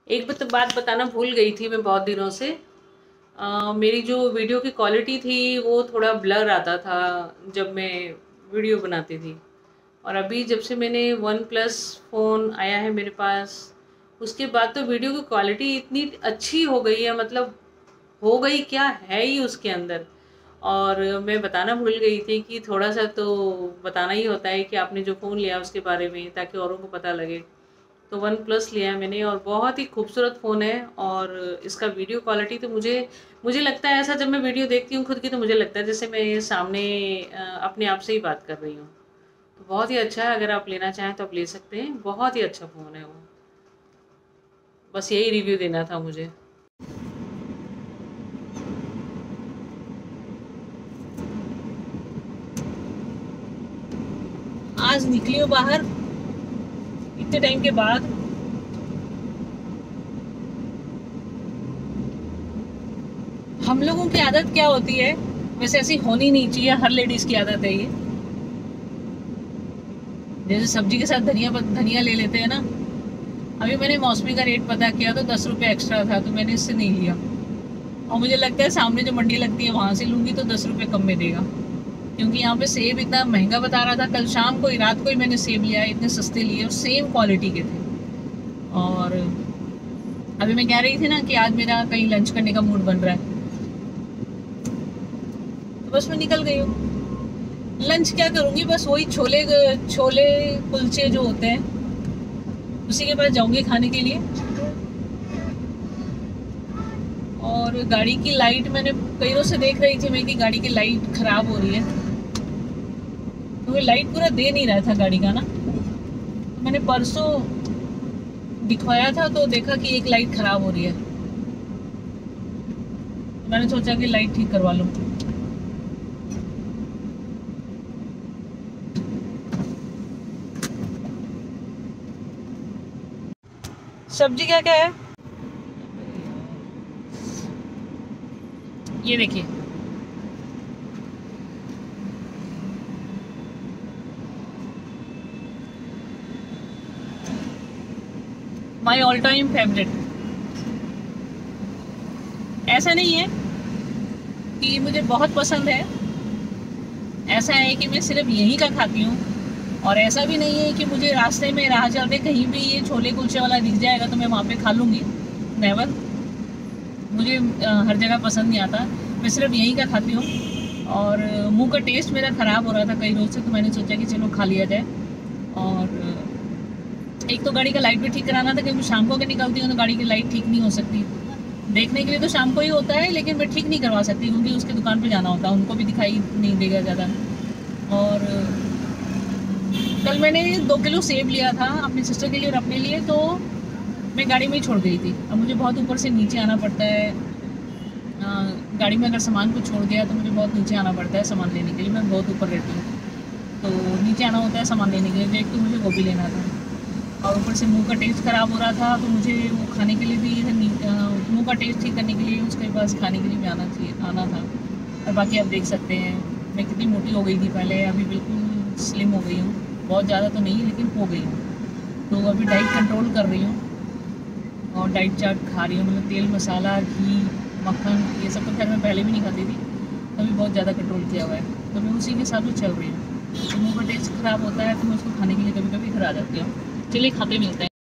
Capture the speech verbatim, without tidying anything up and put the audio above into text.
एक बत, बात बताना भूल गई थी मैं बहुत दिनों से। अ, मेरी जो वीडियो की क्वालिटी थी वो थोड़ा ब्लर आता था जब मैं वीडियो बनाती थी। और अभी जब से मैंने वन प्लस फ़ोन आया है मेरे पास, उसके बाद तो वीडियो की क्वालिटी इतनी अच्छी हो गई है, मतलब हो गई क्या है ही उसके अंदर। और मैं बताना भूल गई थी कि थोड़ा सा तो बताना ही होता है कि आपने जो फ़ोन लिया उसके बारे में, ताकि औरों को पता लगे। तो वन प्लस लिया है मैंने और बहुत ही खूबसूरत फ़ोन है। और इसका वीडियो क्वालिटी तो मुझे मुझे लगता है ऐसा, जब मैं वीडियो देखती हूँ खुद की तो मुझे लगता है जैसे मैं ये सामने अ, अपने आप से ही बात कर रही हूँ। तो बहुत ही अच्छा है, अगर आप लेना चाहें तो आप ले सकते हैं, बहुत ही अच्छा फ़ोन है वो। बस यही रिव्यू देना था मुझे। आज निकली हूँ बाहर इतने टाइम के बाद। हम लोगों की आदत क्या होती है, वैसे ऐसी होनी नहीं चाहिए, हर लेडीज की आदत है ये। जैसे सब्जी के साथ धनिया धनिया ले लेते हैं ना। अभी मैंने मौसमी का रेट पता किया तो दस रुपये एक्स्ट्रा था, तो मैंने इससे नहीं लिया। और मुझे लगता है सामने जो मंडी लगती है वहां से लूंगी तो दस रुपये कम में देगा, क्योंकि यहाँ पे सेब इतना महंगा बता रहा था। कल शाम को ही, रात को ही मैंने सेब लिया, इतने सस्ते लिए और सेम क्वालिटी के थे। और अभी मैं कह रही थी ना कि आज मेरा कहीं लंच करने का मूड बन रहा है, तो बस मैं निकल गई हूँ। लंच क्या करूँगी, बस वही छोले छोले कुलचे जो होते हैं उसी के पास जाऊँगी खाने के लिए। और गाड़ी की लाइट मैंने कई दिनों से देख रही थी मैं कि गाड़ी की लाइट खराब हो रही है, क्योंकि लाइट पूरा दे नहीं रहा था गाड़ी का ना। तो मैंने परसों दिखवाया था तो देखा कि एक लाइट खराब हो रही है, तो मैंने सोचा कि लाइट ठीक करवा लूँ। सब्जी क्या क्या है ये देखिए, माई ऑल टाइम फेवरेट। ऐसा नहीं है कि मुझे बहुत पसंद है, ऐसा है कि मैं सिर्फ यहीं का खाती हूँ। और ऐसा भी नहीं है कि मुझे रास्ते में राह चलते कहीं भी ये छोले कुलचे वाला दिख जाएगा तो मैं वहाँ पे खा लूँगी। नेवर। मुझे आ, हर जगह पसंद नहीं आता, मैं सिर्फ यहीं का खाती हूँ। और मुंह का टेस्ट मेरा ख़राब हो रहा था कई रोज़ से, तो मैंने सोचा कि चलो खा लिया जाए। और एक तो गाड़ी का लाइट भी ठीक कराना था, क्योंकि शाम को अगर निकलती हूँ तो गाड़ी की लाइट ठीक नहीं हो सकती। देखने के लिए तो शाम को ही होता है, लेकिन मैं ठीक नहीं करवा सकती क्योंकि उसकी दुकान पे जाना होता है, उनको भी दिखाई नहीं देगा ज़्यादा। और कल मैंने दो किलो सेब लिया था अपनी सिस्टर के लिए और अपने लिए, तो मैं गाड़ी में ही छोड़ गई थी। अब मुझे बहुत ऊपर से नीचे आना पड़ता है, आ, गाड़ी में अगर सामान को छोड़ दिया तो मुझे बहुत नीचे आना पड़ता है सामान लेने के लिए। मैं बहुत ऊपर रहती हूँ तो नीचे आना होता है सामान लेने के लिए, तो एक तो मुझे वो भी लेना था। और ऊपर से मुंह का टेस्ट ख़राब हो रहा था, तो मुझे वो खाने के लिए भी, मुंह का टेस्ट ठीक करने के लिए उसके पास खाने के लिए भी आना चाहिए आना था। और बाकी आप देख सकते हैं मैं कितनी मोटी हो गई थी पहले, अभी बिल्कुल स्लिम हो गई हूँ। बहुत ज़्यादा तो नहीं लेकिन हो गई हूँ। तो अभी डाइट कंट्रोल कर रही हूँ और डाइट चार्ट खा रही हूँ, मतलब तेल मसाला घी मक्खन ये सब तो खैर मैं पहले भी नहीं खाती थी, अभी बहुत ज़्यादा कंट्रोल किया हुआ है। तो मैं उसी के साथ चल रही हूँ। तो मुंह का टेस्ट ख़राब होता है तो मैं उसको खाने के लिए कभी कभी घर आ जाती हूँ। चलिए खाते मिलते हैं।